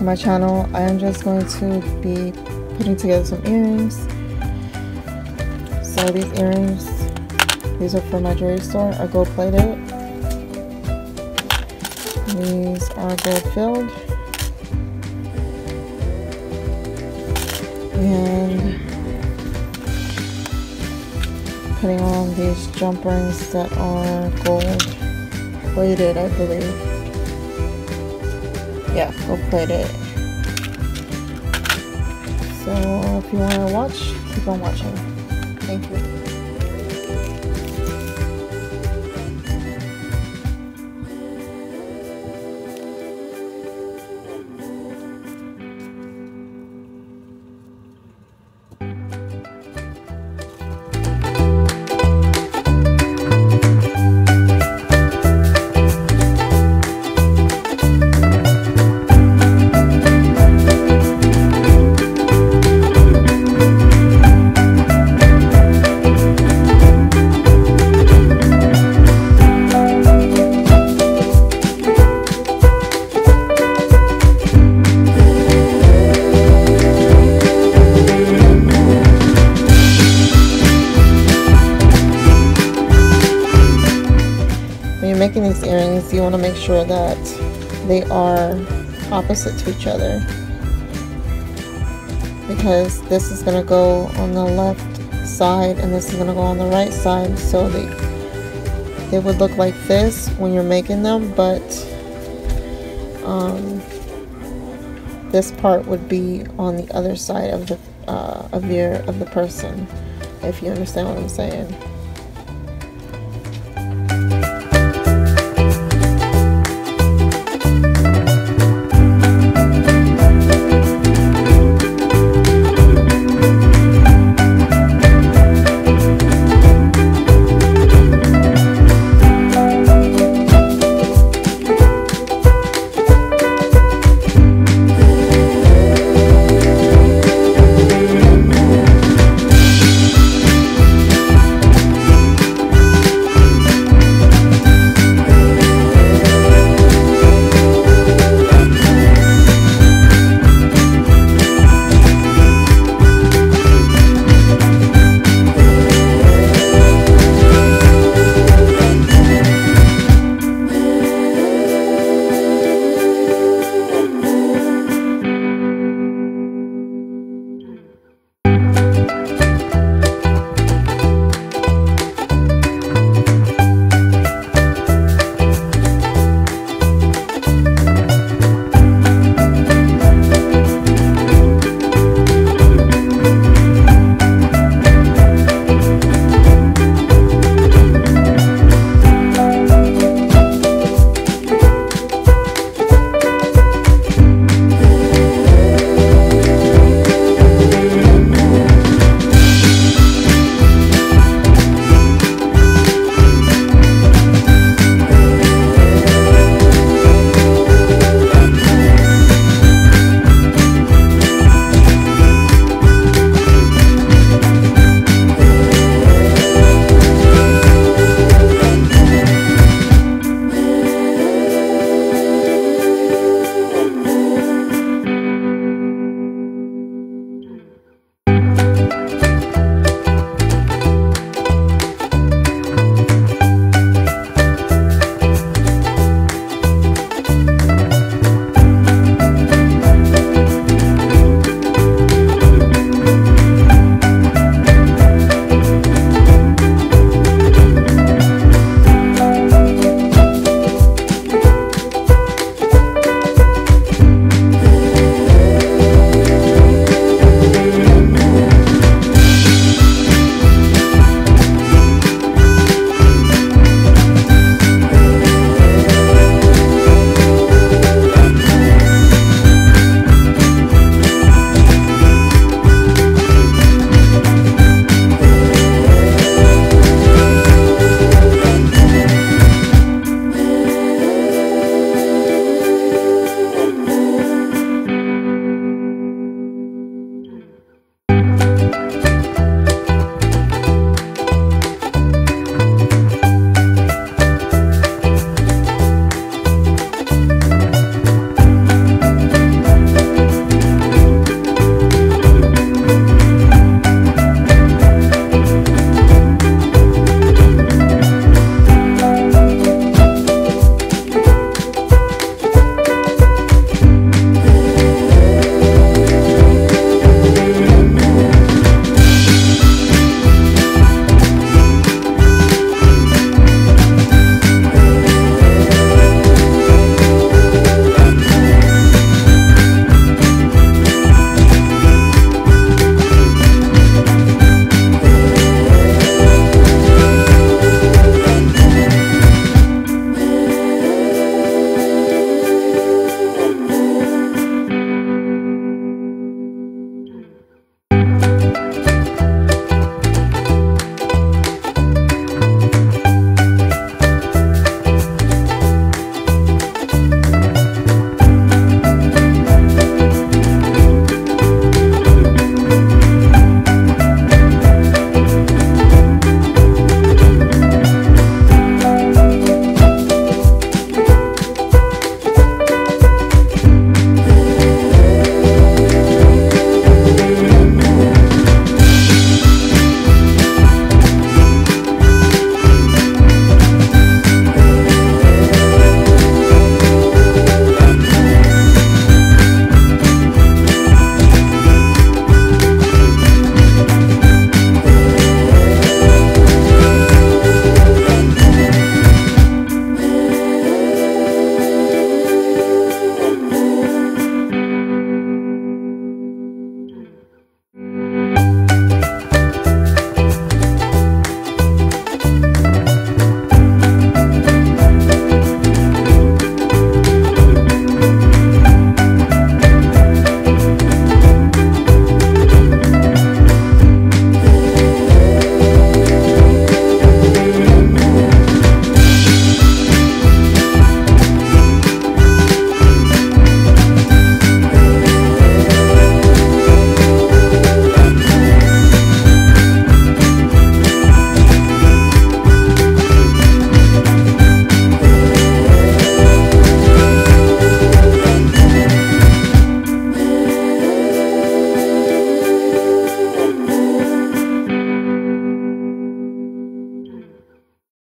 my channel. I am just going to be putting together some earrings. So these earrings, these are from my jewelry store, are gold plated. These are gold filled. And putting on these jump rings that are gold plated, I believe. Yeah, gold plated. So if you want to watch, keep on watching. Thank you. Making these earrings, you want to make sure that they are opposite to each other, because this is going to go on the left side and this is going to go on the right side, so they would look like this when you're making them, but this part would be on the other side of the person, if you understand what I'm saying.